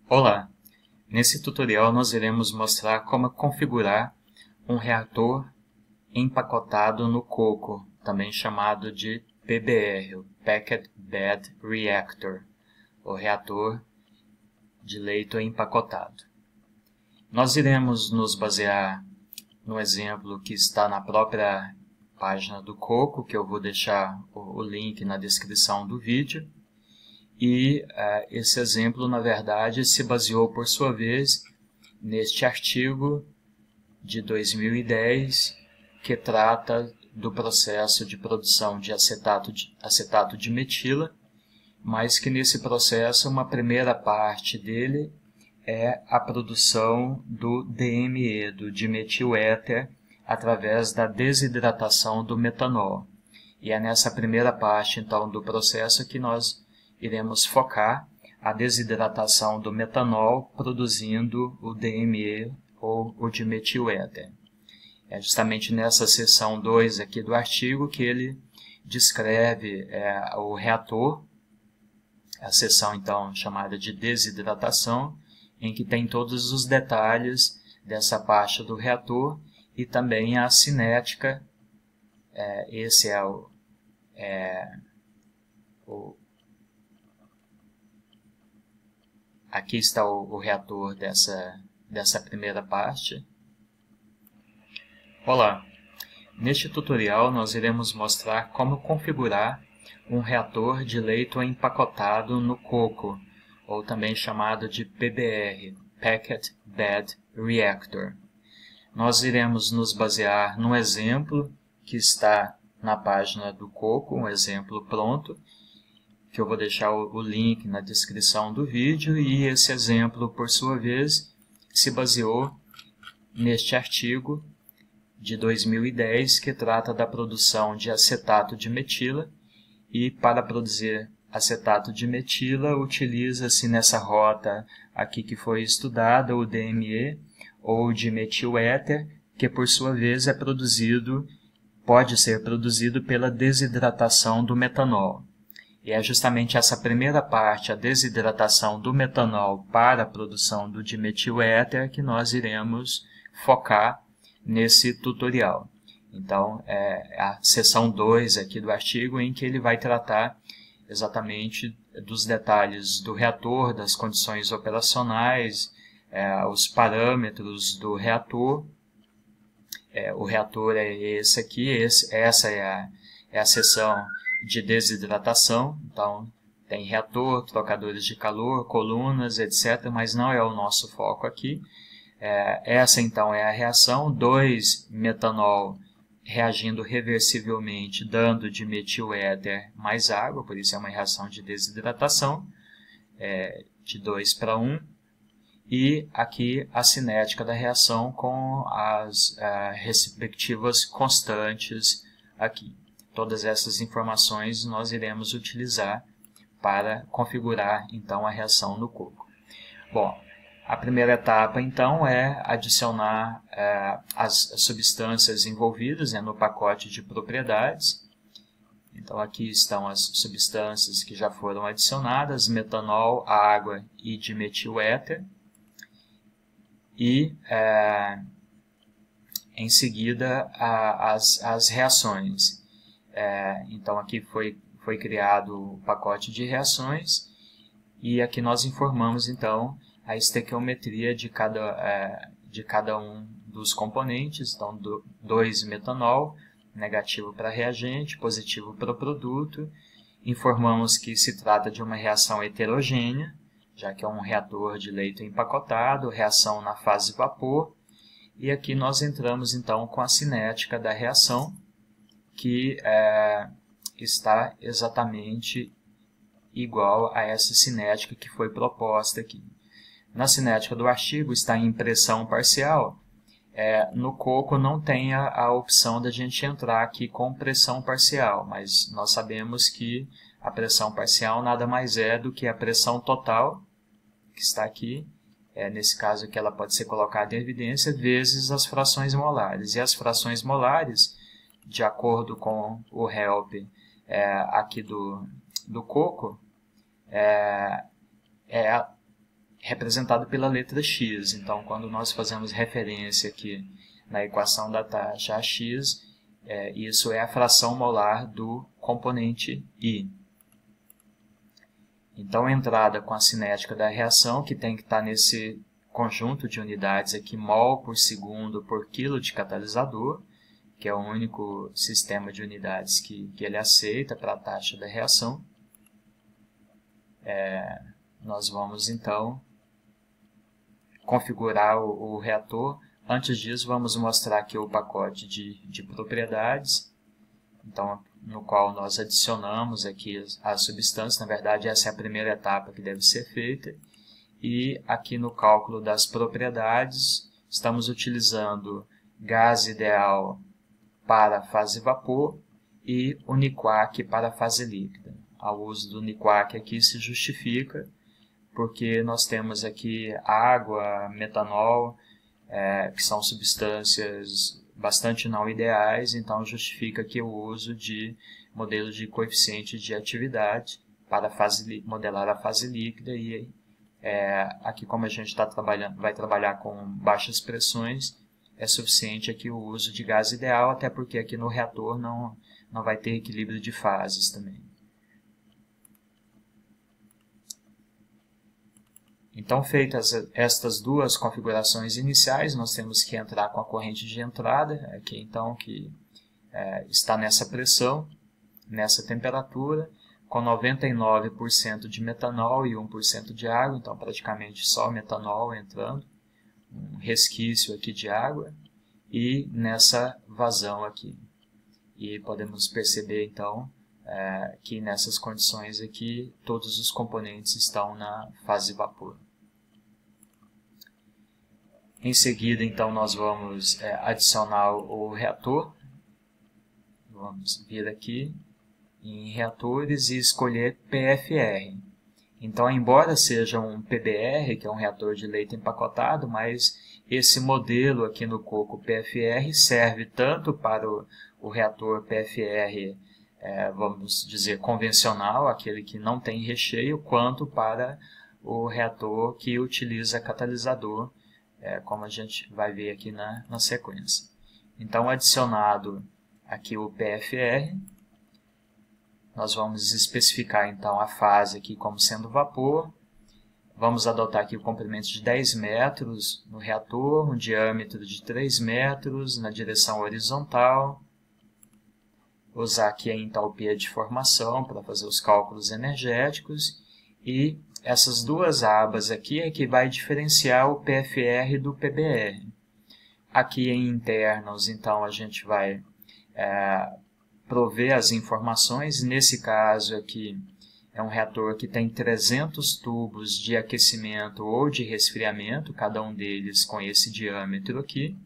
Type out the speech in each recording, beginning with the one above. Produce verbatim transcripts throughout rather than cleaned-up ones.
Olá! Nesse tutorial nós iremos mostrar como configurar um reator empacotado no coco, também chamado de P B R, Packed Bed Reactor, o reator de leito empacotado. Nós iremos nos basear no exemplo que está na própria página do coco, que eu vou deixar o link na descrição do vídeo. E uh, esse exemplo, na verdade, se baseou, por sua vez, neste artigo de dois mil e dez, que trata do processo de produção de acetato de, acetato de metila, mas que nesse processo uma primeira parte dele é a produção do D M E, do dimetiléter, através da desidratação do metanol. E é nessa primeira parte, então, do processo que nós iremos focar a desidratação do metanol produzindo o D M E ou o dimetiléter. É justamente nessa seção dois aqui do artigo que ele descreve é, o reator, a seção então chamada de desidratação, em que tem todos os detalhes dessa parte do reator e também a cinética. É, esse é o, é, o Aqui está o, o reator dessa, dessa primeira parte. Olá! Neste tutorial nós iremos mostrar como configurar um reator de leito empacotado no coco, ou também chamado de P B R, Packed Bed Reactor. Nós iremos nos basear no exemplo que está na página do coco, um exemplo pronto, que eu vou deixar o link na descrição do vídeo, e esse exemplo, por sua vez, se baseou neste artigo de dois mil e dez, que trata da produção de acetato de metila, e para produzir acetato de metila, utiliza-se nessa rota aqui que foi estudada o D M E, ou dimetiléter, que por sua vez é produzido, pode ser produzido pela desidratação do metanol. E é justamente essa primeira parte, a desidratação do metanol para a produção do dimetiléter, que nós iremos focar nesse tutorial. Então, é a seção dois aqui do artigo, em que ele vai tratar exatamente dos detalhes do reator, das condições operacionais, é, os parâmetros do reator. É, o reator é esse aqui, esse, essa é a, é a seção de desidratação. Então tem reator, trocadores de calor, colunas, etcétera, mas não é o nosso foco aqui. É, essa então é a reação, dois metanol reagindo reversivelmente, dando dimetiléter mais água, por isso é uma reação de desidratação, é, de dois para um. E aqui a cinética da reação com as uh, respectivas constantes aqui. Todas essas informações nós iremos utilizar para configurar então a reação no coco. Bom, a primeira etapa então é adicionar é, as substâncias envolvidas, né, no pacote de propriedades. Então aqui estão as substâncias que já foram adicionadas: metanol, água e dimetiléter. E é, em seguida a, as, as reações. É, então aqui foi, foi criado o pacote de reações, e aqui nós informamos então a estequiometria de cada, é, de cada um dos componentes. Então dois metanol, negativo para reagente, positivo para o produto. Informamos que se trata de uma reação heterogênea, já que é um reator de leito empacotado, reação na fase vapor. E aqui nós entramos então com a cinética da reação, que é, está exatamente igual a essa cinética que foi proposta aqui. Na cinética do artigo está em pressão parcial. É, no coco não tem a, a opção da gente entrar aqui com pressão parcial, mas nós sabemos que a pressão parcial nada mais é do que a pressão total, que está aqui, é, nesse caso que ela pode ser colocada em evidência, vezes as frações molares. E as frações molares, de acordo com o help é, aqui do, do coco, é, é representado pela letra x. Então, quando nós fazemos referência aqui na equação da taxa a x, é, isso é a fração molar do componente I. Então, entrada com a cinética da reação, que tem que estar nesse conjunto de unidades aqui, mol por segundo por quilo de catalisador, que é o único sistema de unidades que, que ele aceita para a taxa da reação. É, nós vamos, então, configurar o, o reator. Antes disso, vamos mostrar aqui o pacote de, de propriedades, então, no qual nós adicionamos aqui as, as substâncias. Na verdade, essa é a primeira etapa que deve ser feita. E aqui no cálculo das propriedades, estamos utilizando gás ideal para a fase vapor e o Niquark para a fase líquida. O uso do Niquark aqui se justifica porque nós temos aqui água, metanol, é, que são substâncias bastante não ideais, então justifica aqui o uso de modelos de coeficiente de atividade para a fase, modelar a fase líquida. E é, aqui, como a gente tá trabalhando, vai trabalhar com baixas pressões, é suficiente aqui o uso de gás ideal, até porque aqui no reator não, não vai ter equilíbrio de fases também. Então, feitas estas duas configurações iniciais, nós temos que entrar com a corrente de entrada, aqui então que é, está nessa pressão, nessa temperatura, com noventa e nove por cento de metanol e um por cento de água, então praticamente só metanol entrando, um resquício aqui de água, e nessa vazão aqui. E podemos perceber então é, que nessas condições aqui todos os componentes estão na fase vapor. Em seguida, então, nós vamos é, adicionar o reator. Vamos vir aqui em reatores e escolher P F R. Então, embora seja um P B R, que é um reator de leite empacotado, mas esse modelo aqui no coco P F R serve tanto para o, o reator P F R, é, vamos dizer, convencional, aquele que não tem recheio, quanto para o reator que utiliza catalisador, é, como a gente vai ver aqui na, na sequência. Então, adicionado aqui o P F R, nós vamos especificar então a fase aqui como sendo vapor. Vamos adotar aqui o comprimento de dez metros no reator, um diâmetro de três metros na direção horizontal. Usar aqui a entalpia de formação para fazer os cálculos energéticos. E essas duas abas aqui é que vai diferenciar o P F R do P B R. Aqui em internos, então, a gente vai é, prover as informações. Nesse caso aqui, é um reator que tem trezentos tubos de aquecimento ou de resfriamento, cada um deles com esse diâmetro aqui.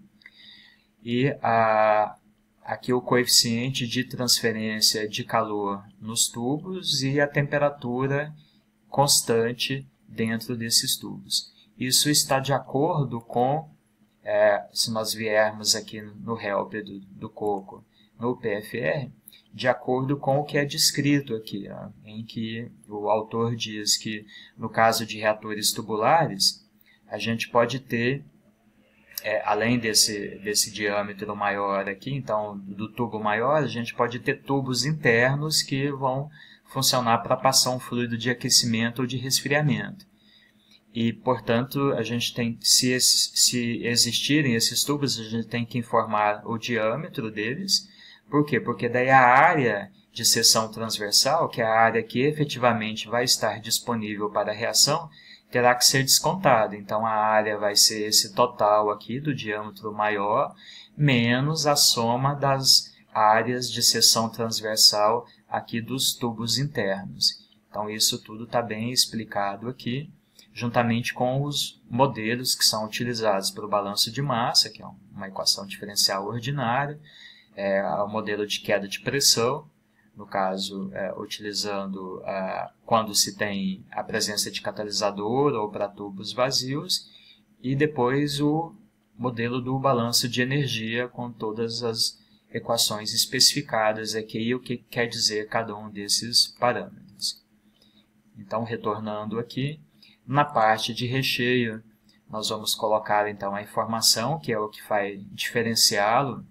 E a, aqui o coeficiente de transferência de calor nos tubos e a temperatura constante dentro desses tubos. Isso está de acordo com, é, se nós viermos aqui no help do, do coco, no P F R, de acordo com o que é descrito aqui, ó, em que o autor diz que, no caso de reatores tubulares, a gente pode ter, é, além desse, desse diâmetro maior aqui, então, do tubo maior, a gente pode ter tubos internos que vão funcionar para passar um fluido de aquecimento ou de resfriamento. E, portanto, a gente tem, se, esse, se existirem esses tubos, a gente tem que informar o diâmetro deles. Por quê? Porque daí a área de seção transversal, que é a área que efetivamente vai estar disponível para a reação, terá que ser descontada. Então, a área vai ser esse total aqui do diâmetro maior, menos a soma das áreas de seção transversal aqui dos tubos internos. Então, isso tudo está bem explicado aqui, juntamente com os modelos que são utilizados para o balanço de massa, que é uma equação diferencial ordinária, é, o modelo de queda de pressão, no caso, é, utilizando é, quando se tem a presença de catalisador ou para tubos vazios, e depois o modelo do balanço de energia com todas as equações especificadas aqui e o que quer dizer cada um desses parâmetros. Então, retornando aqui, Na parte de recheio, nós vamos colocar então a informação, que é o que vai diferenciá-lo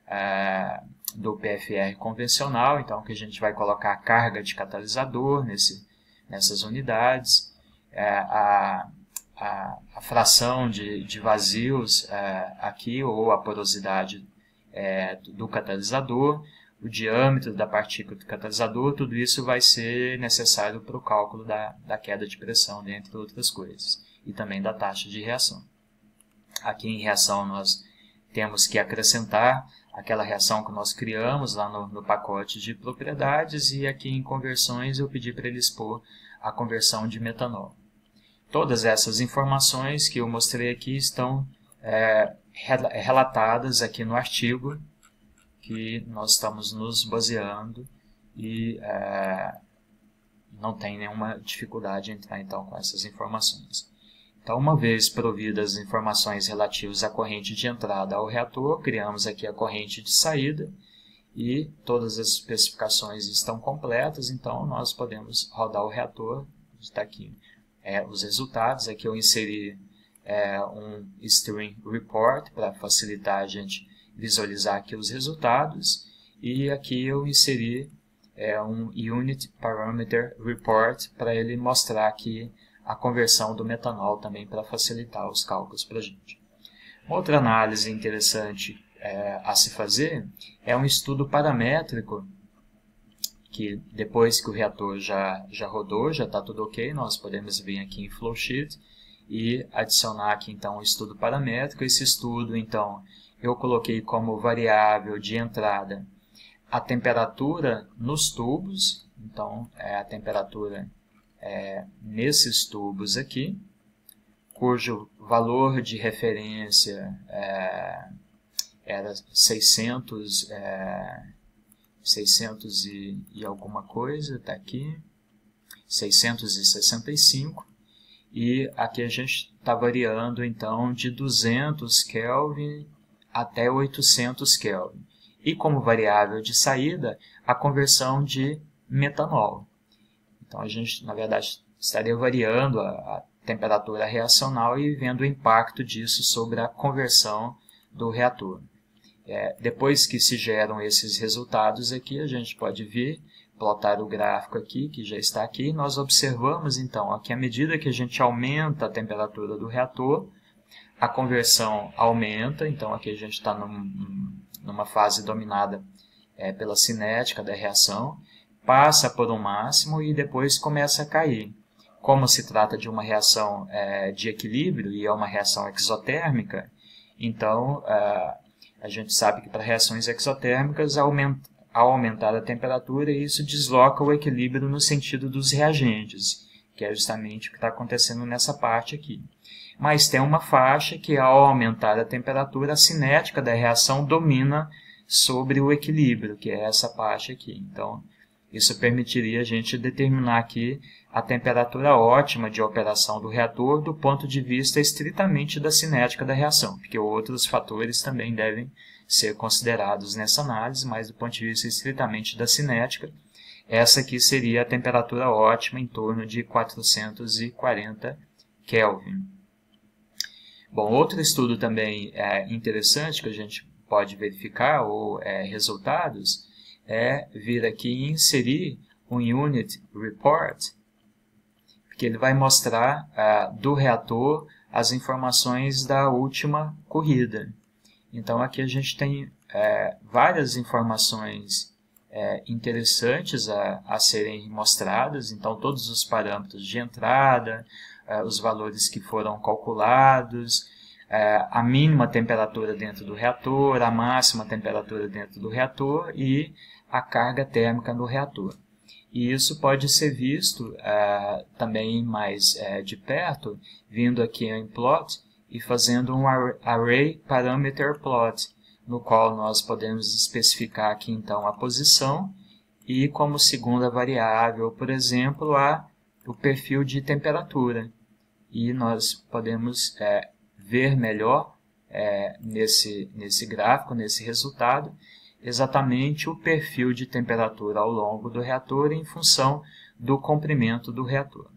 é, do P F R convencional. Então, que a gente vai colocar a carga de catalisador nesse, nessas unidades, é, a, a, a fração de, de vazios é, aqui, ou a porosidade é, do catalisador, o diâmetro da partícula do catalisador, tudo isso vai ser necessário para o cálculo da, da queda de pressão, dentre outras coisas, e também da taxa de reação. Aqui em reação nós temos que acrescentar aquela reação que nós criamos lá no, no pacote de propriedades, e aqui em conversões eu pedi para ele expor a conversão de metanol. Todas essas informações que eu mostrei aqui estão é, relatadas aqui no artigo que nós estamos nos baseando, e é, não tem nenhuma dificuldade em entrar então com essas informações. Então, uma vez providas as informações relativas à corrente de entrada ao reator, criamos aqui a corrente de saída, e todas as especificações estão completas, então nós podemos rodar o reator. Está aqui é, os resultados. Aqui eu inseri é, um stream report para facilitar a gente visualizar aqui os resultados, e aqui eu inseri é, um Unit Parameter Report para ele mostrar aqui a conversão do metanol também, para facilitar os cálculos para a gente. Outra análise interessante é, a se fazer é um estudo paramétrico, que depois que o reator já, já rodou, já está tudo ok, nós podemos vir aqui em Flowsheet e adicionar aqui então o estudo paramétrico. Esse estudo, então, eu coloquei como variável de entrada a temperatura nos tubos, então é a temperatura é, nesses tubos aqui, cujo valor de referência é, era seiscentos, é, seiscentos e, e alguma coisa, está aqui, seiscentos e sessenta e cinco, e aqui a gente está variando então de duzentos Kelvin até oitocentos Kelvin. E como variável de saída, a conversão de metanol. Então a gente, na verdade, estaria variando a, a temperatura reacional e vendo o impacto disso sobre a conversão do reator. É, depois que se geram esses resultados aqui, a gente pode vir, plotar o gráfico aqui, que já está aqui. Nós observamos então ó, que à medida que a gente aumenta a temperatura do reator, a conversão aumenta. Então aqui a gente está num, numa fase dominada é, pela cinética da reação, passa por um máximo e depois começa a cair. Como se trata de uma reação é, de equilíbrio e é uma reação exotérmica, então é, a gente sabe que para reações exotérmicas, aumenta, ao aumentar a temperatura, isso desloca o equilíbrio no sentido dos reagentes, que é justamente o que está acontecendo nessa parte aqui. Mas tem uma faixa que, ao aumentar a temperatura, a cinética da reação domina sobre o equilíbrio, que é essa parte aqui. Então, isso permitiria a gente determinar aqui a temperatura ótima de operação do reator do ponto de vista estritamente da cinética da reação, porque outros fatores também devem ser considerados nessa análise, mas do ponto de vista estritamente da cinética, essa aqui seria a temperatura ótima em torno de quatrocentos e quarenta Kelvin. Bom, outro estudo também é, interessante que a gente pode verificar, ou é, resultados, é vir aqui e inserir um Unit Report, que ele vai mostrar ah, do reator as informações da última corrida. Então aqui a gente tem é, várias informações é, interessantes a, a serem mostradas. Então todos os parâmetros de entrada, é, os valores que foram calculados, é, a mínima temperatura dentro do reator, a máxima temperatura dentro do reator e a carga térmica do reator. E isso pode ser visto uh, também mais uh, de perto, vindo aqui em Plot e fazendo um Array Parameter Plot, no qual nós podemos especificar aqui então a posição e como segunda variável, por exemplo, a, o perfil de temperatura. E nós podemos uh, ver melhor uh, nesse, nesse gráfico, nesse resultado, exatamente o perfil de temperatura ao longo do reator em função do comprimento do reator.